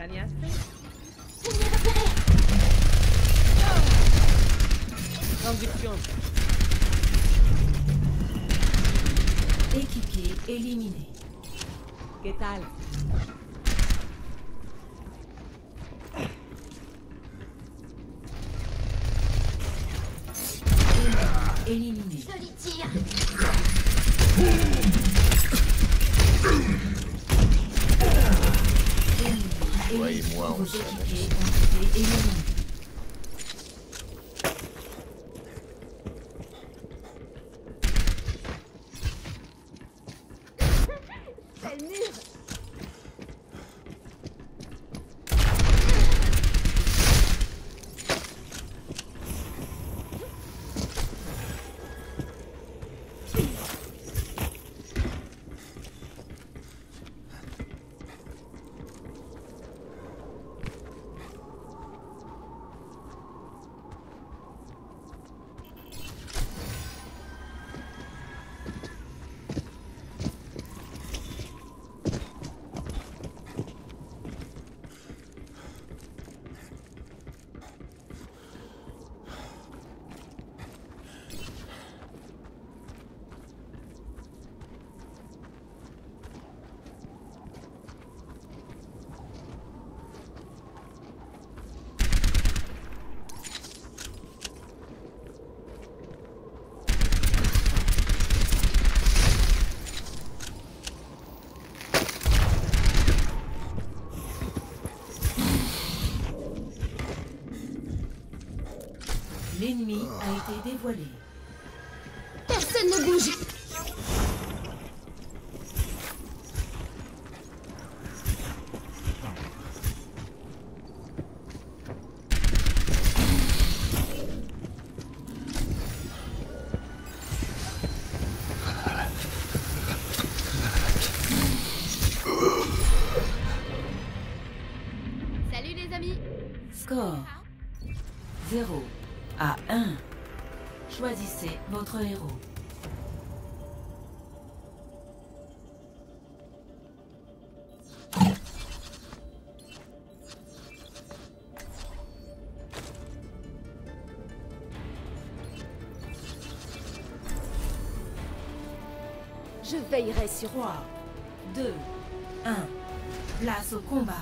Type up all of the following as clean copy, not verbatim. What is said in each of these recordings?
extrañaste? Transition. Équipier éliminé. ¿Qué tal? Éliminé. Joli tir. Voyez-moi, on Vos s'en équipiers ont été éliminés. C'est le mur. L'ennemi a été dévoilé. Personne ne bouge. Salut les amis. Score 0 à 1. Choisissez votre héros. Je veillerai sur 3, 2, 1. Place au combat.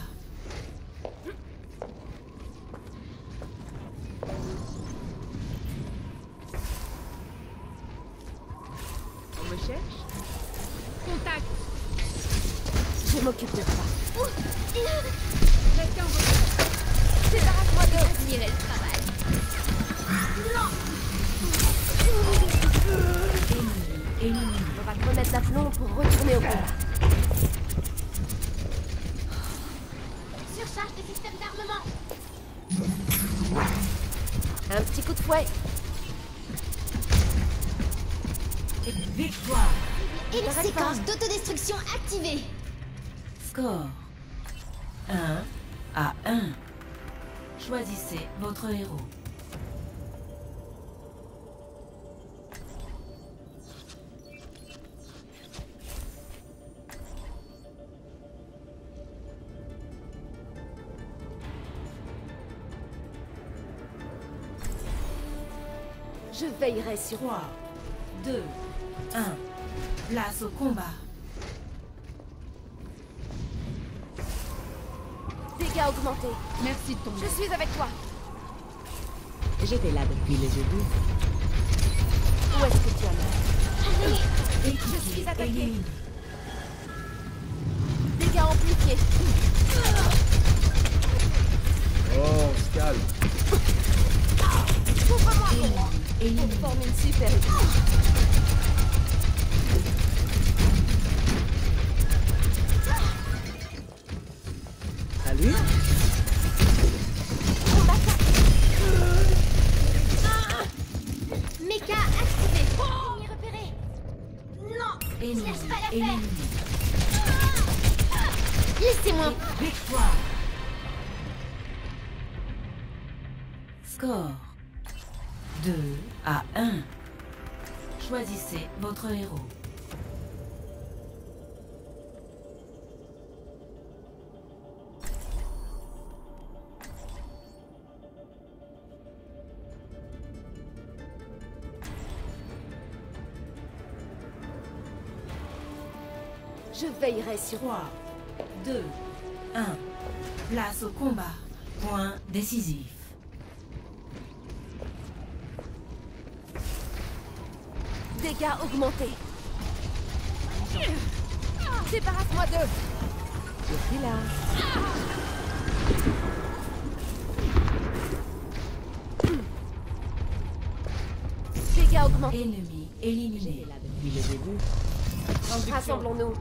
On me cherche? Contact! Je m'occupe de toi. Quelqu'un veut... Débarrasse-moi d'eux. Admirer le travail. Éliminé. On va te remettre d'aplomb pour retourner au combat. Surcharge des systèmes d'armement. Un petit coup de fouet. Victoire. Et une séquence d'autodestruction activée. Score 1 à 1. Choisissez votre héros. Je veillerai sur 3, 2, 1. Place au combat. dégâts augmentés. Merci de ton Je suis avec toi. J'étais là depuis les jeudis. Où est-ce que tu as mal? Allez, je Équipier suis attaqué. éliminé. Dégâts amplifiés. Oh, on se calme. Couvre-moi. Éliminé. On forme une super équipe. Salut? On m'attaque. Mecha activé. Ennemi repéré. Non, je Éliminé. laisse pas la faire. Éliminé. Laissez-moi. Victoire. Score 2 à 1. Choisissez votre héros. Je veillerai sur... 3, 2, 1. Place au combat. Point décisif. Dégâts augmentés. Débarrasse-moi d'eux. Je suis là. Dégâts augmentés. Ennemi éliminé. J'étais là depuis le début. Rassemblons-nous.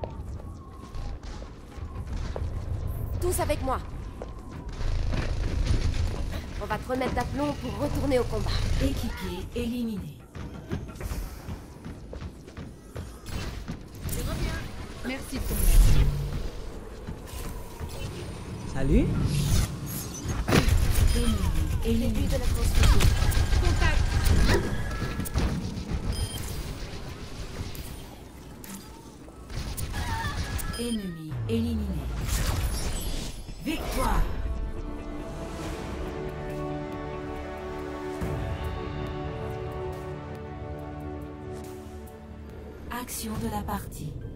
Tous avec moi. On va te remettre d'aplomb pour retourner au combat. Équipier éliminé. Merci de ton aide. Salut. Ennemi Début éliminé. de la transfusion. Ennemi éliminé. Victoire. Action de la partie.